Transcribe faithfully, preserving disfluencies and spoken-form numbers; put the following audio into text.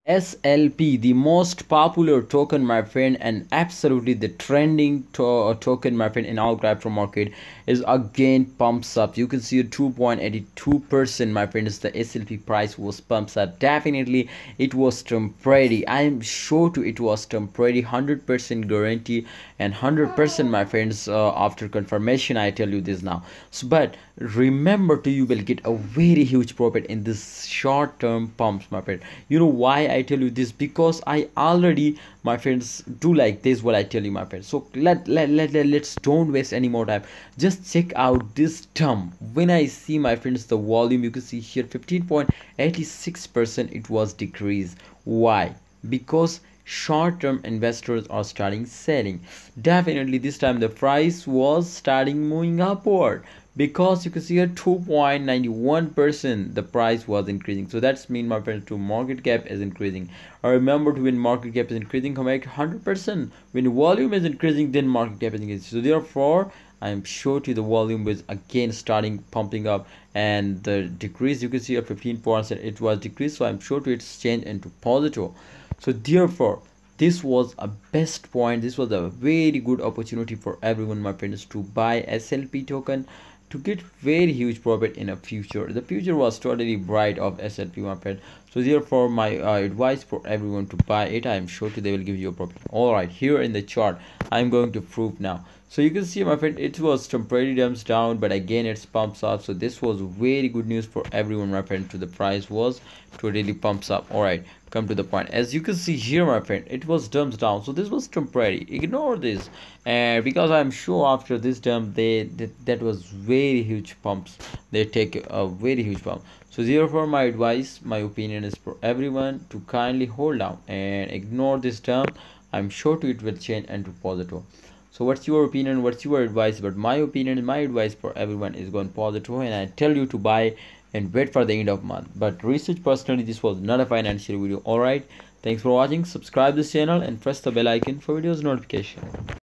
S L P, the most popular token, my friend, and absolutely the trending to uh, token, my friend, in all crypto market is again pumps up. You can see a two point eight two percent, my friend, is the S L P price was pumps up. Definitely, it was temporary. I am sure to it was temporary, one hundred percent guarantee and one hundred percent, my friends. Uh, after confirmation, I tell you this now. So, but remember, to you will get a very huge profit in this short term pumps, my friend. You know why I tell you this? Because I already, my friends, do like this what I tell you, my friends. So let let, let, let let's don't waste any more time. Just check out this term. When I see, my friends, the volume, you can see here fifteen point eight six percent it was decreased. Why? Because short-term investors are starting selling. Definitely this time the price was starting moving upward, because you can see here two point nine one percent the price was increasing. So that's mean, my friends, to market cap is increasing. I remember, to when market cap is increasing, come back one hundred percent. When volume is increasing, then market cap is increasing. So therefore I am sure to the volume is again starting pumping up, and the decrease, you can see a fifteen percent it was decreased. So I'm sure to it's changed into positive. So therefore this was a best point. This was a very good opportunity for everyone, my friends, to buy S L P token to get very huge profit in a future. The future was totally bright of S L P, my friend. So therefore my uh, advice for everyone to buy it. I am sure they will give you a profit. All right, here in the chart I'm going to prove now. So you can see, my friend, it was temporary dumps down, but again it's pumps up. So this was very good news for everyone, my friend. To the price was totally pumps up. All right, come to the point. As you can see here, my friend, it was dumps down. So this was temporary. Ignore this, and uh, because I'm sure after this dump, they that, that was very huge pumps. They take a very huge pump. So therefore my advice, my opinion is for everyone to kindly hold down and ignore this dump. I'm sure to it will change into positive. So what's your opinion? What's your advice? But my opinion, my advice for everyone is going positive, and I tell you to buy and wait for the end of month. But research personally, this was not a financial video. All right, thanks for watching. Subscribe this channel and press the bell icon for videos notification.